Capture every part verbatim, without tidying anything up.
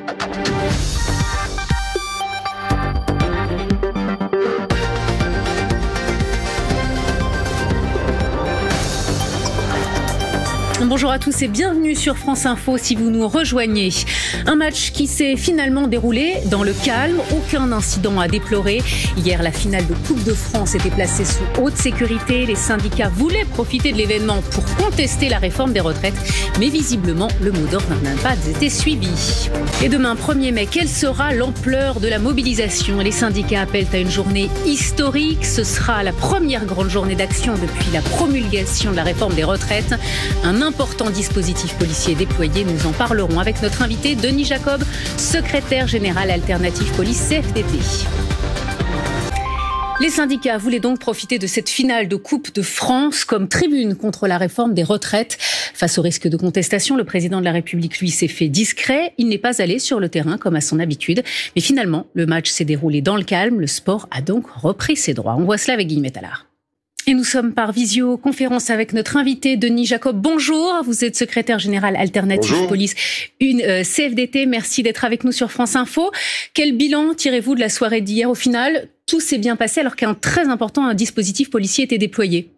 Bonjour à tous et bienvenue sur France Info si vous nous rejoignez. Un match qui s'est finalement déroulé dans le calme, aucun incident à déplorer. Hier, la finale de Coupe de France était placée sous haute sécurité. Les syndicats voulaient profiter de l'événement pour contester la réforme des retraites, mais visiblement, le mot d'ordre n'a pas été suivi. Et demain, premier mai, quelle sera l'ampleur de la mobilisation ? Les syndicats appellent à une journée historique. Ce sera la première grande journée d'action depuis la promulgation de la réforme des retraites. Un important dispositif policier déployé. Nous en parlerons avec notre invité Denis Jacob, secrétaire général alternatif police C F D T. Les syndicats voulaient donc profiter de cette finale de Coupe de France comme tribune contre la réforme des retraites. Face au risque de contestation, le président de la République, lui, s'est fait discret. Il n'est pas allé sur le terrain comme à son habitude. Mais finalement, le match s'est déroulé dans le calme. Le sport a donc repris ses droits. On voit cela avec Guillemette Allard. Et nous sommes par visioconférence avec notre invité Denis Jacob. Bonjour, vous êtes secrétaire général alternatif Bonjour. Police une euh, C F D T. Merci d'être avec nous sur France Info. Quel bilan tirez-vous de la soirée d'hier ? Au final, tout s'est bien passé alors qu'un très important un dispositif policier était déployé.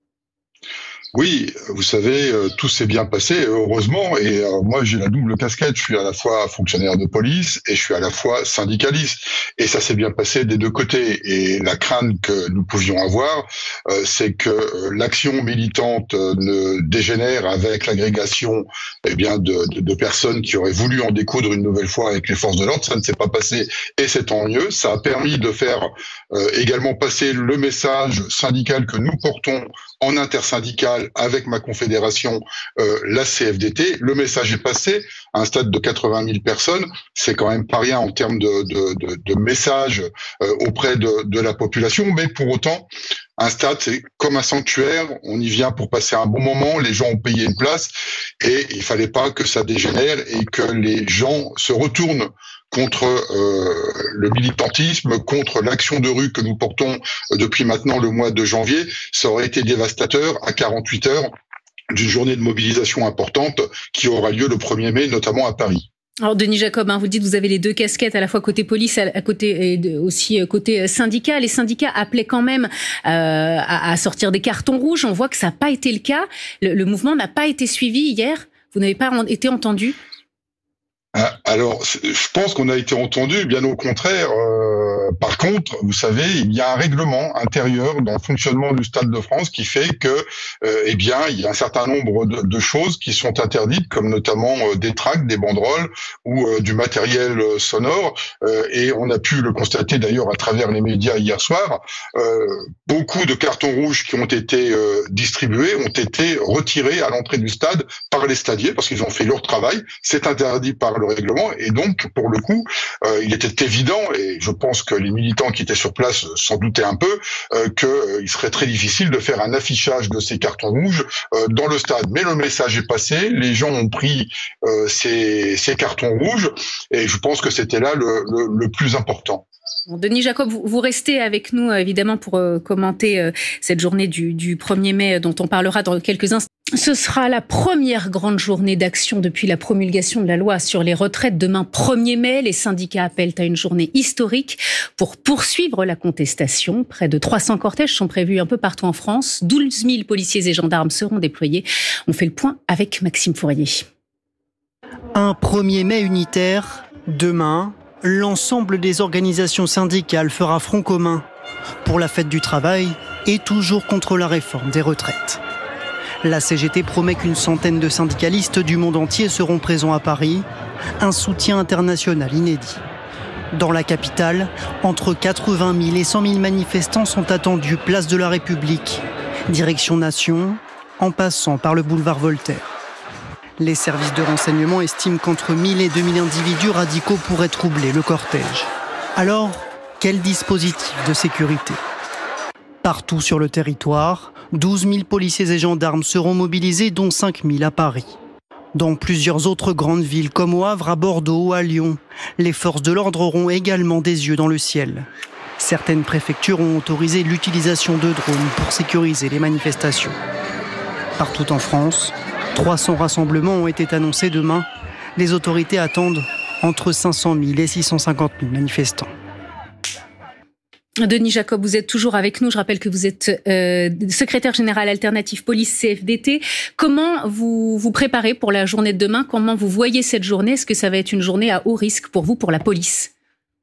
Oui, vous savez, euh, tout s'est bien passé, heureusement, et euh, moi j'ai la double casquette, je suis à la fois fonctionnaire de police et je suis à la fois syndicaliste, et ça s'est bien passé des deux côtés, et la crainte que nous pouvions avoir, euh, c'est que euh, l'action militante euh, ne dégénère avec l'agrégation eh bien de, de, de personnes qui auraient voulu en découdre une nouvelle fois avec les forces de l'ordre. Ça ne s'est pas passé, et c'est tant mieux. Ça a permis de faire euh, également passer le message syndical que nous portons en intersyndical avec ma confédération, euh, la C F D T. Le message est passé à un stade de quatre-vingt mille personnes. C'est quand même pas rien en termes de, de, de, de message euh, auprès de, de la population. Mais pour autant, un stade, c'est comme un sanctuaire. On y vient pour passer un bon moment. Les gens ont payé une place et il fallait pas que ça dégénère et que les gens se retournent contre euh, le militantisme, contre l'action de rue que nous portons depuis maintenant le mois de janvier. Ça aurait été dévastateur à quarante-huit heures d'une journée de mobilisation importante qui aura lieu le premier mai, notamment à Paris. Alors Denis Jacob, hein, vous dites que vous avez les deux casquettes, à la fois côté police, à côté et aussi côté syndicat. Les syndicats appelaient quand même euh, à, à sortir des cartons rouges. On voit que ça n'a pas été le cas. Le, le mouvement n'a pas été suivi hier. Vous n'avez pas été entendu ? Alors, je pense qu'on a été entendu, bien au contraire. Euh, par contre, vous savez, il y a un règlement intérieur dans le fonctionnement du Stade de France qui fait que, euh, eh bien, il y a un certain nombre de, de choses qui sont interdites, comme notamment euh, des tracts, des banderoles ou euh, du matériel euh, sonore. Euh, et on a pu le constater d'ailleurs à travers les médias hier soir. Euh, beaucoup de cartons rouges qui ont été euh, distribués ont été retirés à l'entrée du stade par les stadiers parce qu'ils ont fait leur travail. C'est interdit par le règlement, et donc pour le coup euh, il était évident, et je pense que les militants qui étaient sur place s'en doutaient un peu, euh, qu'il euh, serait très difficile de faire un affichage de ces cartons rouges euh, dans le stade. Mais le message est passé, les gens ont pris euh, ces, ces cartons rouges, et je pense que c'était là le, le, le plus important. Denis Jacob, vous restez avec nous évidemment pour euh, commenter euh, cette journée du, du premier mai dont on parlera dans quelques instants. Ce sera la première grande journée d'action depuis la promulgation de la loi sur les retraites. Demain, premier mai, les syndicats appellent à une journée historique pour poursuivre la contestation. Près de trois cents cortèges sont prévus un peu partout en France. douze mille policiers et gendarmes seront déployés. On fait le point avec Maxime Fourrier. Un premier mai unitaire. Demain, l'ensemble des organisations syndicales fera front commun pour la fête du travail et toujours contre la réforme des retraites. La C G T promet qu'une centaine de syndicalistes du monde entier seront présents à Paris, un soutien international inédit. Dans la capitale, entre quatre-vingt mille et cent mille manifestants sont attendus place de la République, direction Nation, en passant par le boulevard Voltaire. Les services de renseignement estiment qu'entre mille et deux mille individus radicaux pourraient troubler le cortège. Alors, quel dispositif de sécurité ? Partout sur le territoire, douze mille policiers et gendarmes seront mobilisés, dont cinq mille à Paris. Dans plusieurs autres grandes villes, comme au Havre, à Bordeaux ou à Lyon, les forces de l'ordre auront également des yeux dans le ciel. Certaines préfectures ont autorisé l'utilisation de drones pour sécuriser les manifestations. Partout en France, trois cents rassemblements ont été annoncés demain. Les autorités attendent entre cinq cent mille et six cent cinquante mille manifestants. Denis Jacob, vous êtes toujours avec nous. Je rappelle que vous êtes euh, secrétaire général alternatif police C F D T. Comment vous vous préparez pour la journée de demain? Comment vous voyez cette journée? Est-ce que ça va être une journée à haut risque pour vous, pour la police?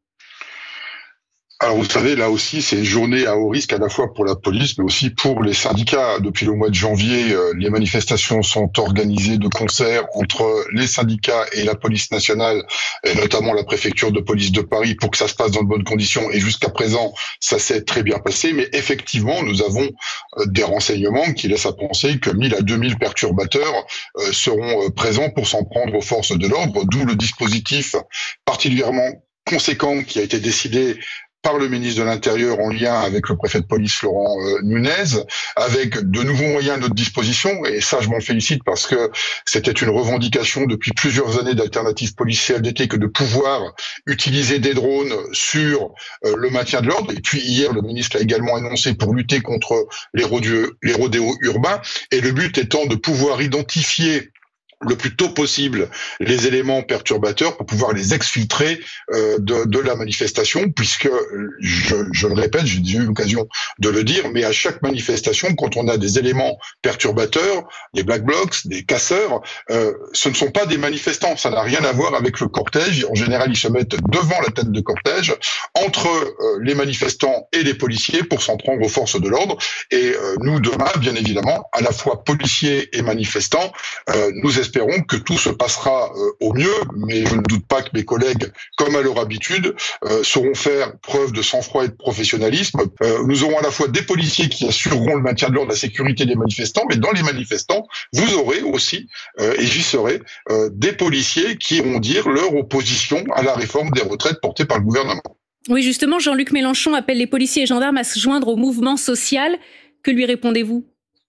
Alors, vous savez, là aussi, c'est une journée à haut risque à la fois pour la police, mais aussi pour les syndicats. Depuis le mois de janvier, les manifestations sont organisées de concert entre les syndicats et la police nationale, et notamment la préfecture de police de Paris, pour que ça se passe dans de bonnes conditions. Et jusqu'à présent, ça s'est très bien passé. Mais effectivement, nous avons des renseignements qui laissent à penser que mille à deux mille perturbateurs seront présents pour s'en prendre aux forces de l'ordre, d'où le dispositif particulièrement conséquent qui a été décidé par le ministre de l'Intérieur en lien avec le préfet de police Florent euh, Nunez, avec de nouveaux moyens à notre disposition, et ça je m'en félicite parce que c'était une revendication depuis plusieurs années d'Alternative Police C F D T que de pouvoir utiliser des drones sur euh, le maintien de l'ordre. Et puis hier, le ministre l'a également annoncé pour lutter contre les, rodéos, les rodéos urbains, et le but étant de pouvoir identifier le plus tôt possible les éléments perturbateurs pour pouvoir les exfiltrer euh, de, de la manifestation, puisque, je, je le répète, j'ai déjà eu l'occasion de le dire, mais à chaque manifestation, quand on a des éléments perturbateurs, des black blocs, des casseurs, euh, ce ne sont pas des manifestants, ça n'a rien à voir avec le cortège. En général, ils se mettent devant la tête de cortège, entre euh, les manifestants et les policiers pour s'en prendre aux forces de l'ordre. Et euh, nous, demain, bien évidemment, à la fois policiers et manifestants, euh, nous espérons que tout se passera euh, au mieux, mais je ne doute pas que mes collègues, comme à leur habitude, euh, sauront faire preuve de sang-froid et de professionnalisme. Euh, nous aurons à la fois des policiers qui assureront le maintien de l'ordre, la sécurité des manifestants, mais dans les manifestants, vous aurez aussi, euh, et j'y serai, euh, des policiers qui iront dire leur opposition à la réforme des retraites portée par le gouvernement. Oui, justement, Jean-Luc Mélenchon appelle les policiers et gendarmes à se joindre au mouvement social. Que lui répondez-vous ?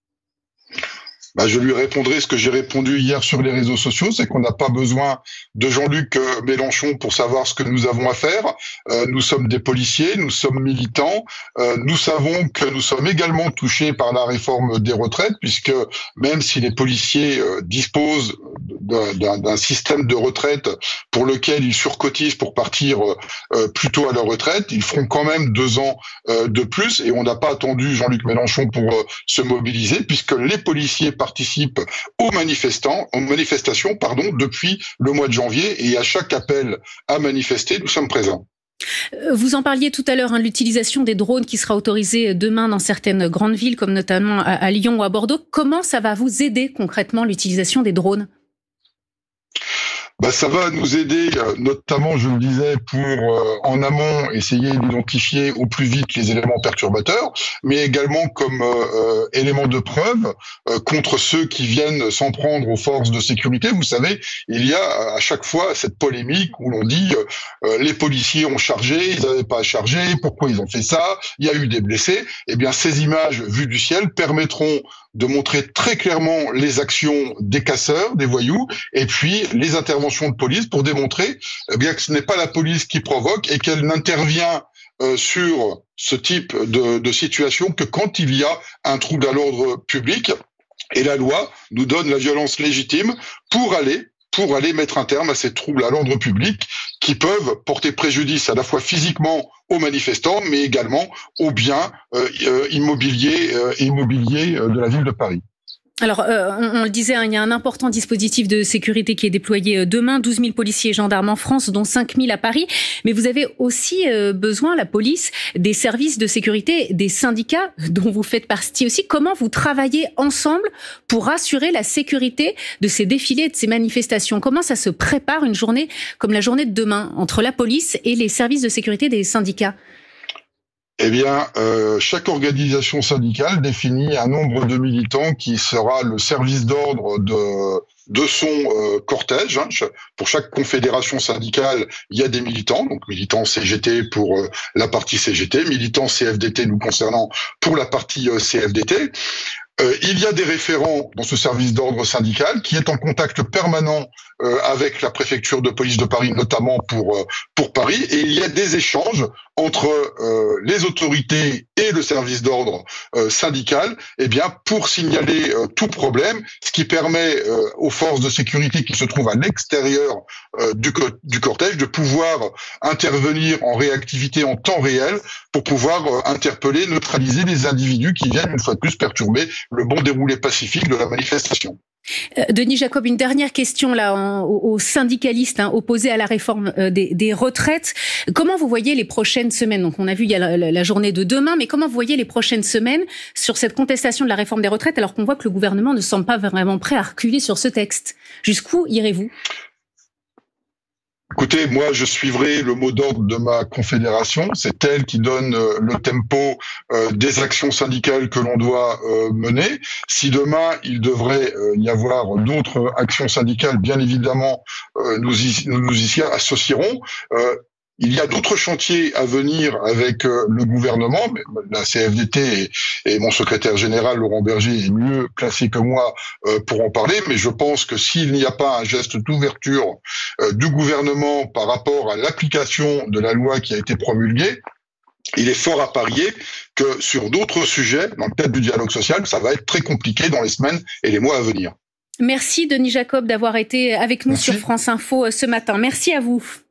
Bah, je lui répondrai ce que j'ai répondu hier sur les réseaux sociaux, c'est qu'on n'a pas besoin de Jean-Luc euh, Mélenchon pour savoir ce que nous avons à faire. Euh, nous sommes des policiers, nous sommes militants, euh, nous savons que nous sommes également touchés par la réforme des retraites, puisque même si les policiers euh, disposent d'un, d'un système de retraite pour lequel ils surcotisent pour partir euh, plus tôt à leur retraite, ils feront quand même deux ans euh, de plus, et on n'a pas attendu Jean-Luc Mélenchon pour euh, se mobiliser, puisque les policiers participent aux manifestants, aux manifestations, pardon, depuis le mois de janvier, et à chaque appel à manifester, nous sommes présents. Vous en parliez tout à l'heure, hein, l'utilisation des drones qui sera autorisée demain dans certaines grandes villes, comme notamment à, à Lyon ou à Bordeaux. Comment ça va vous aider concrètement, l'utilisation des drones ? Bah, ça va nous aider, notamment, je le disais, pour euh, en amont essayer d'identifier au plus vite les éléments perturbateurs, mais également comme euh, élément de preuve euh, contre ceux qui viennent s'en prendre aux forces de sécurité. Vous savez, il y a à chaque fois cette polémique où l'on dit euh, les policiers ont chargé, ils n'avaient pas à charger, pourquoi ils ont fait ça, il y a eu des blessés. Eh bien, ces images vues du ciel permettront de montrer très clairement les actions des casseurs, des voyous, et puis les interventions de police pour démontrer eh bien que ce n'est pas la police qui provoque et qu'elle n'intervient euh, sur ce type de, de situation que quand il y a un trouble à l'ordre public. Et la loi nous donne la violence légitime pour aller pour aller mettre un terme à ces troubles à l'ordre public qui peuvent porter préjudice à la fois physiquement aux manifestants, mais également aux biens euh, immobiliers, euh, immobiliers de la ville de Paris. Alors, euh, on, on le disait, hein, il y a un important dispositif de sécurité qui est déployé demain, douze mille policiers et gendarmes en France, dont cinq mille à Paris. Mais vous avez aussi euh, besoin, la police, des services de sécurité, des syndicats, dont vous faites partie aussi. Comment vous travaillez ensemble pour assurer la sécurité de ces défilés, de ces manifestations ? Comment ça se prépare une journée comme la journée de demain, entre la police et les services de sécurité des syndicats ? Eh bien, euh, chaque organisation syndicale définit un nombre de militants qui sera le service d'ordre de de son euh, cortège. Hein. Pour chaque confédération syndicale, il y a des militants, donc militants C G T pour euh, la partie C G T, militants C F D T nous concernant pour la partie euh, C F D T. Euh, il y a des référents dans ce service d'ordre syndical qui est en contact permanent euh, avec la préfecture de police de Paris, notamment pour euh, pour Paris, et il y a des échanges entre euh, les autorités et le service d'ordre euh, syndical, eh bien pour signaler euh, tout problème, ce qui permet euh, aux forces de sécurité qui se trouvent à l'extérieur euh, du, co- du cortège de pouvoir intervenir en réactivité en temps réel pour pouvoir euh, interpeller, neutraliser les individus qui viennent une fois de plus perturber le bon déroulé pacifique de la manifestation. Euh, Denis Jacob, une dernière question là en, aux syndicalistes hein, opposés à la réforme euh, des, des retraites. Comment vous voyez les prochaines semaines? Donc on a vu il y a la, la, la journée de demain, mais comment vous voyez les prochaines semaines sur cette contestation de la réforme des retraites alors qu'on voit que le gouvernement ne semble pas vraiment prêt à reculer sur ce texte? Jusqu'où irez-vous? Écoutez, moi, je suivrai le mot d'ordre de ma confédération. C'est elle qui donne euh, le tempo euh, des actions syndicales que l'on doit euh, mener. Si demain, il devrait euh, y avoir d'autres actions syndicales, bien évidemment, euh, nous, y, nous nous y associerons. Euh, Il y a d'autres chantiers à venir avec euh, le gouvernement. Mais la C F D T et, et mon secrétaire général, Laurent Berger, est mieux placé que moi euh, pour en parler. Mais je pense que s'il n'y a pas un geste d'ouverture euh, du gouvernement par rapport à l'application de la loi qui a été promulguée, il est fort à parier que sur d'autres sujets, dans le cadre du dialogue social, ça va être très compliqué dans les semaines et les mois à venir. Merci Denis Jacob d'avoir été avec nous Merci. sur France Info ce matin. Merci à vous.